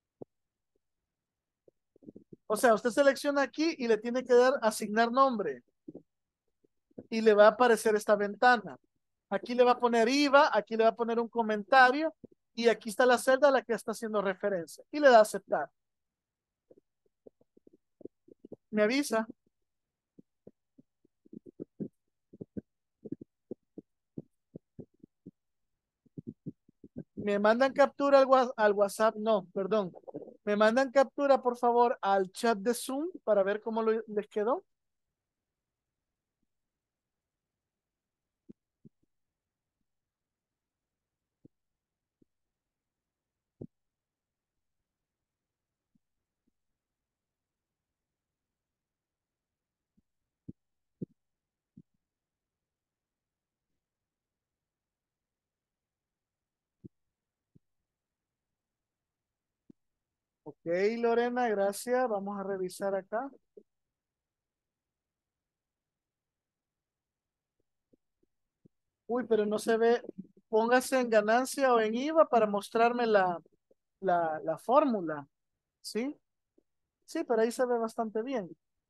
O sea, usted selecciona aquí y le tiene que dar asignar nombre y le va a aparecer esta ventana. Aquí le va a poner I V A, aquí le va a poner un comentario y aquí está la celda a la que está haciendo referencia y le da a aceptar. Me avisa. Me mandan captura al, wa- al WhatsApp, no, perdón. Me mandan captura, por favor, al chat de Zoom para ver cómo lo- les quedó. Ok, Lorena, gracias. Vamos a revisar acá. Uy, pero no se ve. Póngase en ganancia o en I V A para mostrarme la, la, la fórmula. ¿Sí? Sí, pero ahí se ve bastante bien.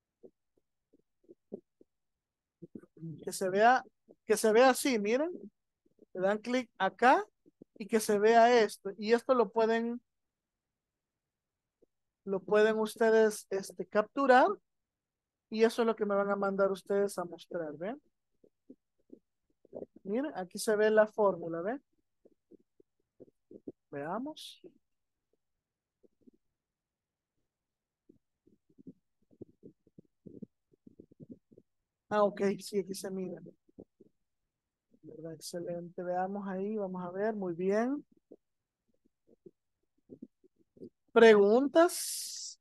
Que se vea, que se vea así, miren. Le dan clic acá y que se vea esto. Y esto lo pueden, lo pueden ustedes este, capturar. Y eso es lo que me van a mandar ustedes a mostrar, ¿ven? Miren, aquí se ve la fórmula, ¿ven? Veamos. Ah, ok, sí, aquí se mira. ¿Verdad? Excelente, veamos ahí, vamos a ver, muy bien. Preguntas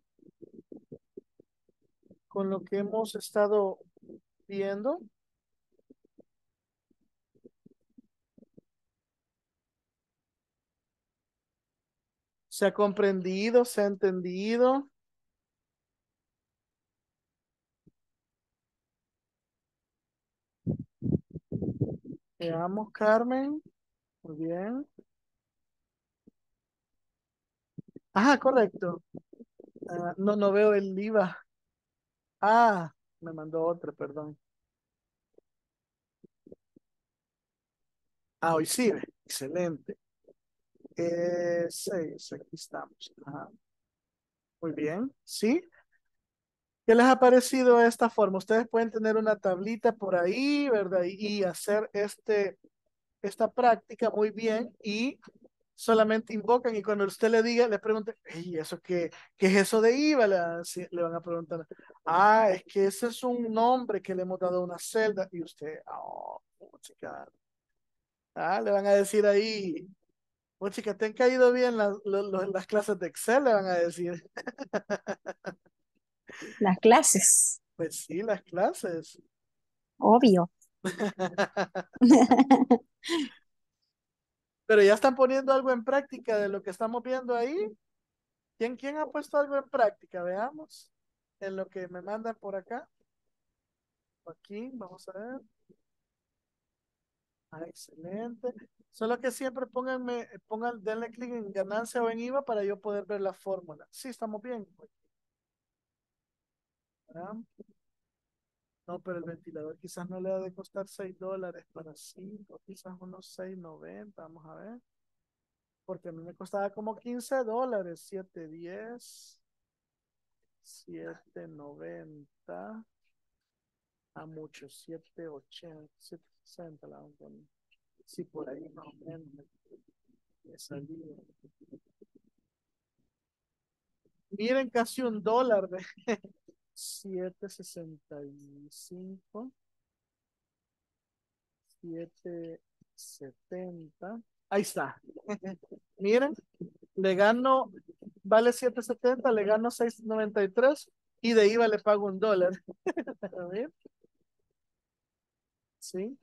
con lo que hemos estado viendo. ¿Se ha comprendido? ¿Se ha entendido? Veamos, Carmen. Muy bien. Ajá, correcto. Ah, no, no veo el IVA. Ah, me mandó otro, perdón. Ah, hoy sí, ve. Excelente. Eh, seis, aquí estamos. Ajá. Muy bien. ¿Sí? ¿Qué les ha parecido esta forma? Ustedes pueden tener una tablita por ahí, ¿verdad? Y, y hacer este, esta práctica muy bien y solamente invocan y cuando usted le diga, le pregunte, hey, ¿eso qué, qué es eso de IVA? Le, van a decir- le van a preguntar, ah, es que ese es un nombre que le hemos dado a una celda y usted, oh, chica, ah, le van a decir ahí, oh, chica, ¿te han caído bien las, lo- lo- las clases de Excel? Le van a decir, Las clases, pues sí, las clases. obvio. Pero ya están poniendo algo en práctica de lo que estamos viendo ahí. ¿Quién, quién ha puesto algo en práctica? Veamos. En lo que me mandan por acá. Aquí, vamos a ver. Ah, excelente. Solo que siempre pónganme, pongan, denle clic en ganancia o en IVA para yo poder ver la fórmula. Sí, estamos bien. ¿Verdad? No, pero el ventilador quizás no le ha de costar seis dólares para cinco, quizás unos seis noventa. Vamos a ver. Porque a mí me costaba como quince dólares, siete diez. siete noventa a mucho, siete ochenta, siete sesenta la vamos a poner. Sí, por ahí más o menos me, me salía. Miren, casi un dólar de siete sesenta y cinco, siete setenta. Ahí está. Miren, le gano, vale siete setenta, le gano seis noventa y tres y de IVA le pago un dólar. A ver, sí.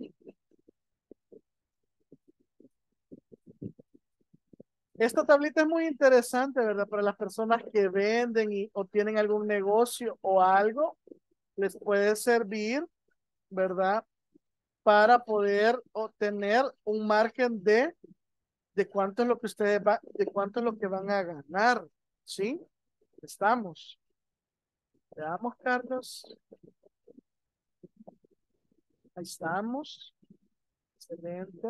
Esta tablita es muy interesante, ¿verdad? Para las personas que venden y, o tienen algún negocio o algo, les puede servir, ¿verdad? Para poder obtener un margen de, de cuánto es lo que ustedes va, de cuánto es lo que van a ganar, ¿sí? Estamos. Veamos, Carlos. Ahí estamos. Excelente.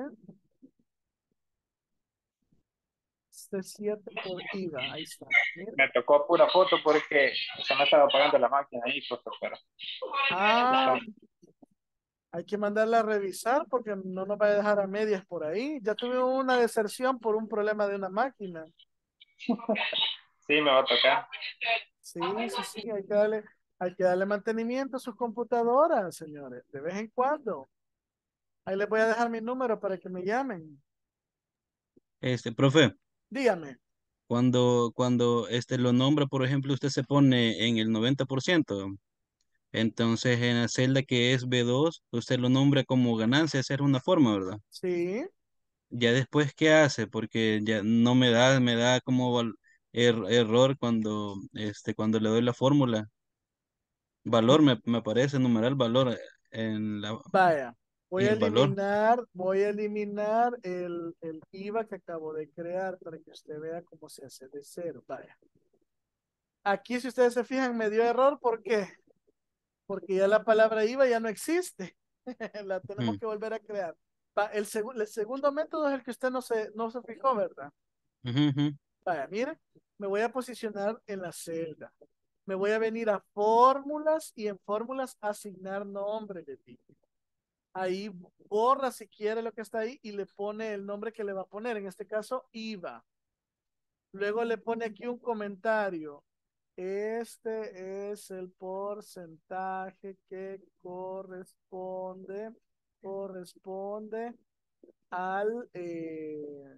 Este siete por IVA. Ahí está. Mira. Me tocó pura foto porque se me estaba apagando la máquina ahí, pues, pero Ah, hay que mandarla a revisar porque no nos va a dejar a medias por ahí. Ya tuve una deserción por un problema de una máquina. sí, me va a tocar. Sí, sí, sí, hay que darle, hay que darle mantenimiento a sus computadoras, señores, de vez en cuando. Ahí les voy a dejar mi número para que me llamen. Este, profe, Dígame. cuando, cuando este lo nombra, por ejemplo, usted se pone en el noventa por ciento. Entonces, en la celda que es b dos usted lo nombra como ganancia, esa es una forma, ¿verdad? Sí. Ya después, ¿qué hace? Porque ya no me da, me da como val- er- error cuando, este, cuando le doy la fórmula. Valor, me, me aparece numeral valor en la, Vaya, voy y a el valor. eliminar, voy a eliminar el, el IVA que acabo de crear para que usted vea cómo se hace de cero. Vaya. Aquí, si ustedes se fijan, me dio error. ¿Por qué? Porque ya la palabra IVA ya no existe. La tenemos Ujú, que volver a crear. Va, el, segu- el segundo método es el que usted no se, no se fijó, ¿verdad? ujú, ujú. Vaya, mire, me voy a posicionar en la celda. Me voy a venir a fórmulas y en fórmulas asignar nombre de tipo. Ahí borra si quiere lo que está ahí y le pone el nombre que le va a poner, en este caso IVA. Luego le pone aquí un comentario. Este es el porcentaje que corresponde, corresponde al, eh,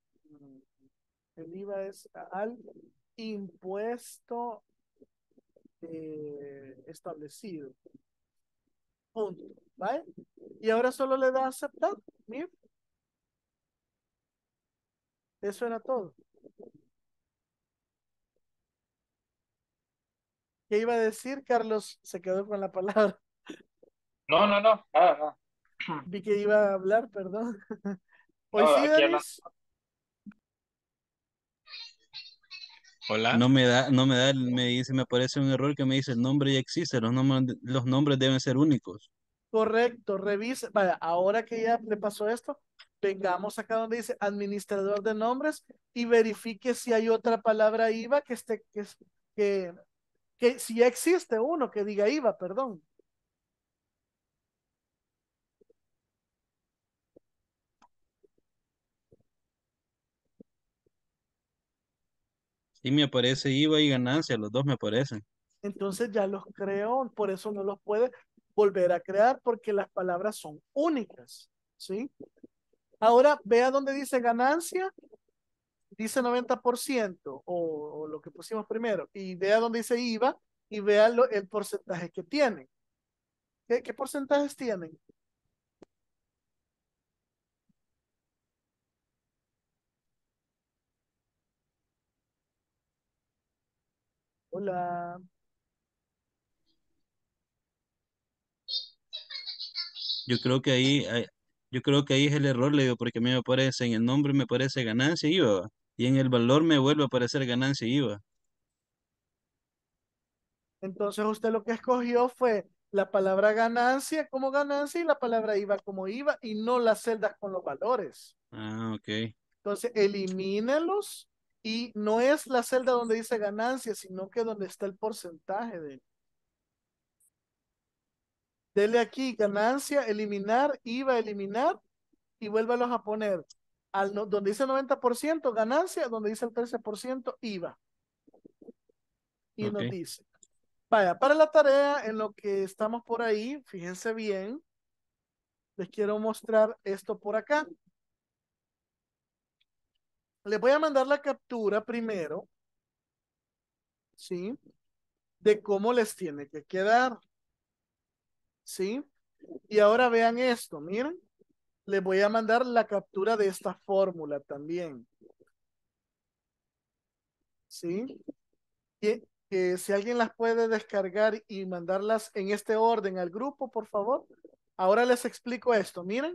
el IVA es al impuesto eh, establecido. Punto. ¿Vale? Y ahora solo le da a aceptar. Mira, eso era todo. ¿Qué iba a decir? Carlos se quedó con la palabra. No, no, no, nada, nada. Vi que iba a hablar, perdón. Hoy No, sí, aquí hablan. Denis. Hola. No me da, no me da, me dice, me parece un error que me dice el nombre ya existe, los nombres, los nombres deben ser únicos. Correcto, revise. Vaya, ahora que ya le pasó esto, vengamos acá donde dice administrador de nombres y verifique si hay otra palabra I V A que esté, que, es- que, que si ya existe uno que diga I V A, perdón. Y me aparece I V A y ganancia, los dos me aparecen. Entonces ya los creó, por eso no los puede volver a crear porque las palabras son únicas, ¿sí? Ahora vea donde dice ganancia, dice noventa por ciento o, o lo que pusimos primero, y vea donde dice I V A y vea lo- el porcentaje que tienen. ¿Qué, qué porcentajes tienen? Hola. Yo creo que ahí, ahí- yo creo que ahí es el error, le digo, porque a mí me aparece en el nombre me parece ganancia y I V A, ¿va? Y en el valor me vuelve a aparecer ganancia y I V A. Entonces usted lo que escogió fue la palabra ganancia como ganancia y la palabra I V A como I V A y no las celdas con los valores. Ah, ok. Entonces elimínelos y no es la celda donde dice ganancia, sino que donde está el porcentaje de. Dele aquí ganancia, eliminar, I V A, eliminar y vuélvalos a poner al no- donde dice noventa por ciento ganancia, donde dice el trece por ciento I V A. Y Ok. nos dice, vaya, para la tarea en lo que estamos por ahí, fíjense bien, les quiero mostrar esto por acá. Les voy a mandar la captura primero, ¿sí? De cómo les tiene que quedar, ¿sí? Y ahora vean esto, miren, les voy a mandar la captura de esta fórmula también, ¿sí? Y, eh, si alguien las puede descargar y mandarlas en este orden al grupo, por favor. Ahora les explico esto, miren.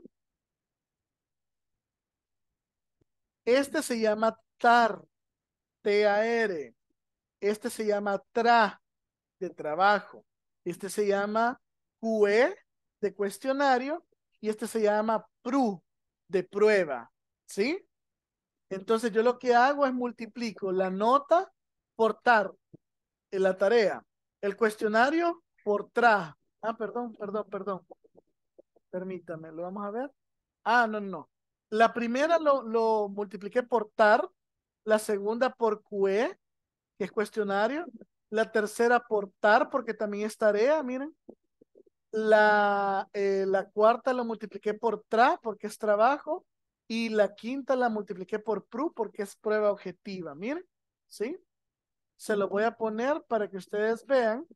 Este se llama T A R, T A R. Este se llama T R A, de trabajo. Este se llama Q E, de cuestionario. Y este se llama P R U, de prueba. ¿Sí? Entonces yo lo que hago es multiplico la nota por T A R, en la tarea. El cuestionario por T R A. Ah, perdón, perdón, perdón. Permítame, lo vamos a ver. Ah, no, no. La primera lo, lo multipliqué por T A R, la segunda por Q E, que es cuestionario, la tercera por T A R, porque también es tarea, miren. La, eh, la cuarta la multipliqué por T R A, porque es trabajo, y la quinta la multipliqué por P R U, porque es prueba objetiva, miren, ¿sí? Se lo voy a poner para que ustedes vean.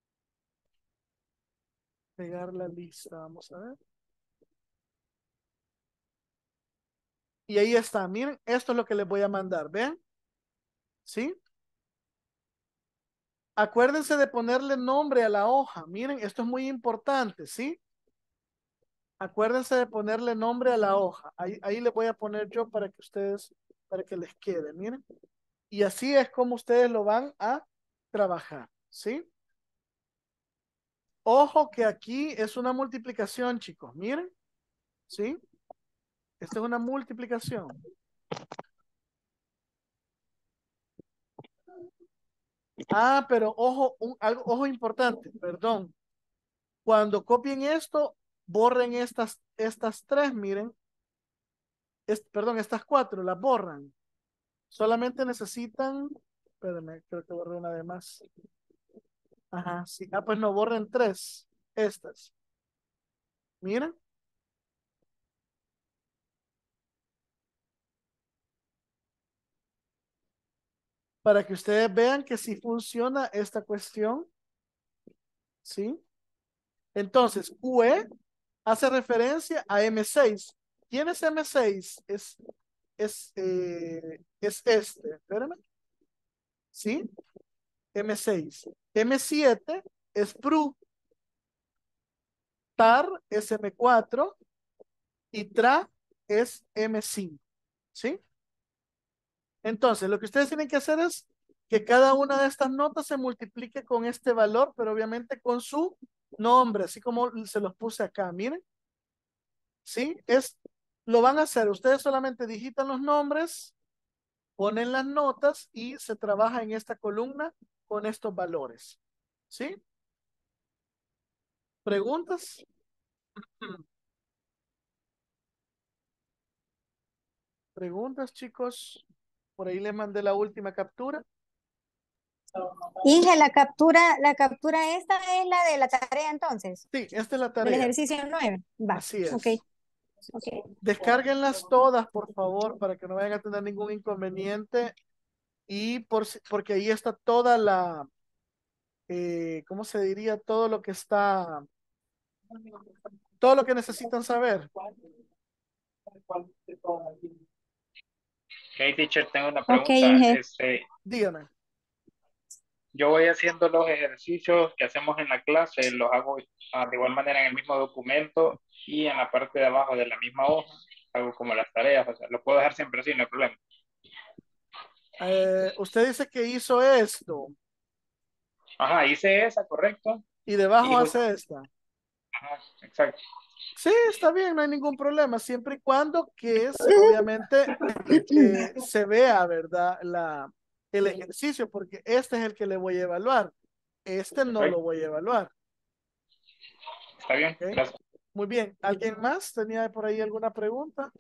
Pegar la lista, vamos a ver. Y ahí está, miren, esto es lo que les voy a mandar, ¿ven? ¿Sí? Acuérdense de ponerle nombre a la hoja, miren, esto es muy importante, ¿sí? Acuérdense de ponerle nombre a la hoja, ahí, ahí le voy a poner yo para que ustedes, para que les quede, miren. Y así es como ustedes lo van a trabajar, ¿sí? Ojo que aquí es una multiplicación, chicos, miren, ¿sí? Esta es una multiplicación. Ah, pero ojo, un, algo, ojo importante, perdón. Cuando copien esto, borren estas, estas tres, miren. Es, perdón, estas cuatro, las borran. Solamente necesitan, espérenme, creo que borré una de más. Ajá, sí. Ah, pues no, borren tres, estas. Miren. Para que ustedes vean que sí funciona esta cuestión, ¿sí? Entonces, Q E hace referencia a M seis. ¿Quién es M seis? Es, es, eh, es este, espérame. ¿Sí? M seis. M siete es P R U. T A R es M cuatro y tra es eme cinco, ¿sí? Entonces, lo que ustedes tienen que hacer es que cada una de estas notas se multiplique con este valor, pero obviamente con su nombre, así como se los puse acá, miren. ¿Sí? Es, lo van a hacer. Ustedes solamente digitan los nombres, ponen las notas y se trabaja en esta columna con estos valores. ¿Sí? ¿Preguntas? ¿Preguntas, chicos? Por ahí les mandé la última captura. Inge, la captura, la captura esta es la de la tarea entonces, Sí, esta es la del tarea. ejercicio nueve. Va, Así es. ok, ok. Descárguenlas todas, por favor, para que no vayan a tener ningún inconveniente. Y por, si- porque ahí está toda la, eh, ¿cómo se diría? Todo lo que está, todo lo que necesitan saber. Ok, teacher, tengo una Ok, pregunta. Inge. Este, Dígame. yo voy haciendo los ejercicios que hacemos en la clase, los hago ah, de igual manera en el mismo documento y en la parte de abajo de la misma hoja hago como las tareas, o sea, lo puedo dejar siempre así, no hay problema. Eh, usted dice que hizo esto Ajá, hice esa, correcto. y debajo Y justo, hace esta. ajá, exacto. Sí, está bien, no hay ningún problema, siempre y cuando que es, obviamente, eh, se vea, ¿verdad? La, el ejercicio, porque este es el que le voy a evaluar. Este no lo Ok, voy a evaluar. está bien, ¿Ok? gracias. Muy bien. ¿Alguien más tenía por ahí alguna pregunta?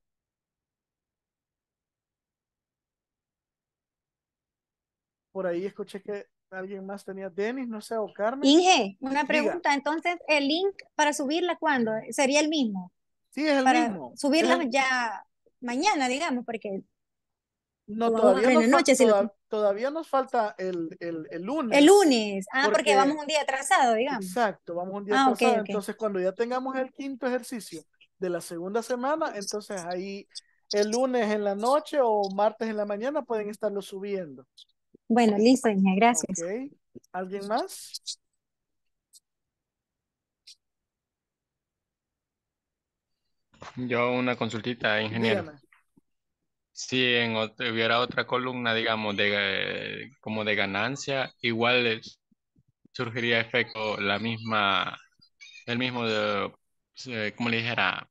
Por ahí escuché que alguien más tenía. Denis, no sé, o Carmen. Inge, una Diga. pregunta. Entonces, ¿el link para subirla cuándo? ¿Sería el mismo? Sí, es el Para mismo. Es subirla el- ya mañana, digamos, porque No, como vamos a todavía ver en nos, la fa- noche, si lo... toda- todavía nos falta el, el, el El lunes, lunes. Ah, porque porque, vamos un día atrasado, digamos. exacto, vamos un día Ah, ok, atrasado. ok. Entonces, cuando ya tengamos el quinto ejercicio de la segunda semana, entonces ahí el lunes en la noche o martes en la mañana pueden estarlo subiendo. Bueno, listo, Inge, Ok. gracias. ¿Alguien más? Yo una consultita, ingeniero. Dígame. Si en ot- hubiera otra columna, digamos, de eh, como de ganancia, igual es- surgiría efecto la misma, el mismo de, eh, como le dijera,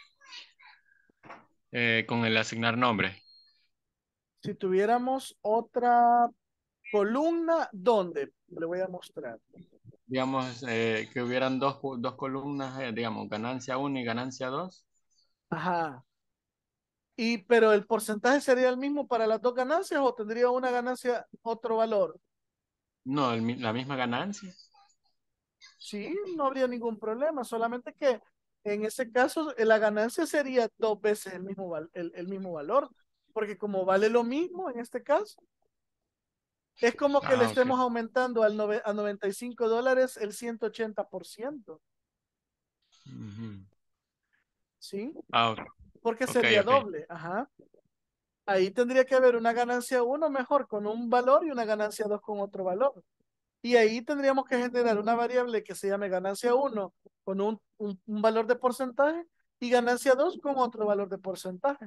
eh, con el asignar nombre. Si tuviéramos otra columna, ¿dónde? Le voy a mostrar. Digamos, eh, que hubieran dos, co- dos columnas, eh, digamos, ganancia uno y ganancia dos. Ajá. Y, pero el porcentaje sería el mismo para las dos ganancias o tendría una ganancia otro valor. No, el mi- la misma ganancia. Sí, no habría ningún problema, solamente que en ese caso eh, la ganancia sería dos veces el mismo, val- el, el mismo valor, porque como vale lo mismo en este caso, es como que le Ah, ok. estemos aumentando al nove- a noventa y cinco dólares el ciento ochenta por ciento, Ujú. ¿sí? Ah, ok, Porque ok. sería Ok. doble, ajá. Ahí tendría que haber una ganancia uno mejor con un valor y una ganancia dos con otro valor. Y ahí tendríamos que generar una variable que se llame ganancia uno con un, un- un valor de porcentaje y ganancia dos con otro valor de porcentaje.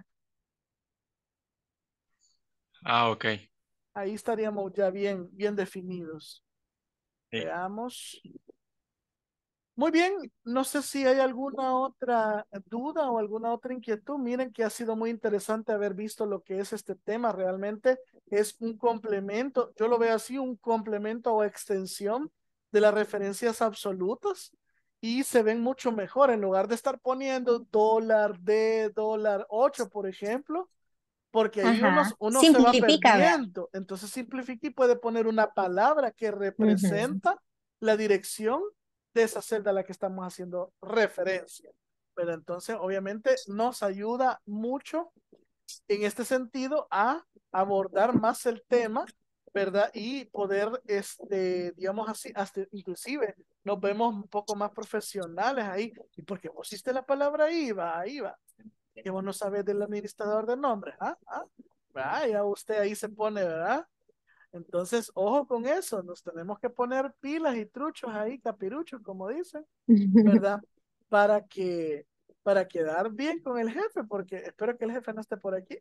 Ah, ok. Ahí estaríamos ya bien, bien definidos. Sí. Veamos. Muy bien, no sé si hay alguna otra duda o alguna otra inquietud. Miren que ha sido muy interesante haber visto lo que es este tema. Realmente es un complemento, yo lo veo así, un complemento o extensión de las referencias absolutas y se ven mucho mejor en lugar de estar poniendo dólar de dólar ocho, por ejemplo, porque ahí uno, Ajá. uno se va Simplifica, ¿verdad? perdiendo. Entonces simplifica y puede poner una palabra que Ujú. representa la dirección de esa celda a la que estamos haciendo referencia. Pero entonces, obviamente, nos ayuda mucho en este sentido a abordar más el tema, ¿verdad? Y poder, este, digamos así, hasta inclusive nos vemos un poco más profesionales ahí. ¿Y por qué pusiste la palabra ahí? Va, ahí va. Que vos no sabés del administrador de nombres, ¿ah? ¿Ah? Ah, ya usted ahí se pone, ¿verdad? Entonces, ojo con eso, nos tenemos que poner pilas y truchos ahí, capiruchos, como dicen, ¿verdad? Para que para quedar bien con el jefe, porque espero que el jefe no esté por aquí.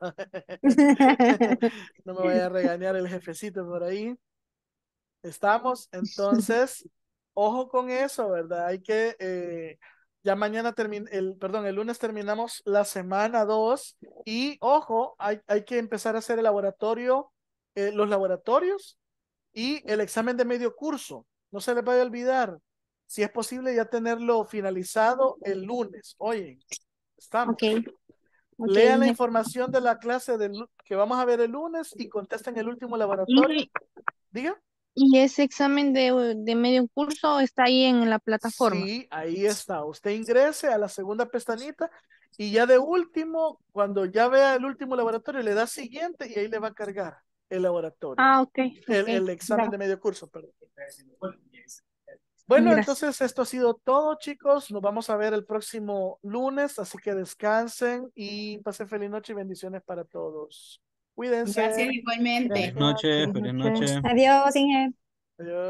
No me vaya a regañar el jefecito por ahí. Estamos, entonces, ojo con eso, ¿verdad? Hay que, eh, ya mañana termina, el, perdón, el lunes terminamos la semana dos y ojo, hay, hay que empezar a hacer el laboratorio, eh, los laboratorios y el examen de medio curso. No se les vaya a olvidar, si es posible ya tenerlo finalizado el lunes. Oye, estamos. Ok, ok, Lean la jefe. información de la clase del, lu- que vamos a ver el lunes y contesten el último laboratorio. Y, Diga. y ese examen de, de medio curso está ahí en la plataforma. Sí, ahí está. Usted ingrese a la segunda pestañita y ya de último, cuando ya vea el último laboratorio, le da siguiente y ahí le va a cargar el laboratorio. Ah, ok, El, ok. el examen Gra- de medio curso, perdón. Bueno, Gracias. entonces esto ha sido todo, chicos. Nos vamos a ver el próximo lunes, así que descansen y pasen feliz noche y bendiciones para todos. Cuídense. Gracias igualmente. Feliz noche, Feliz feliz noche. noche. Adiós, Inge. Adiós.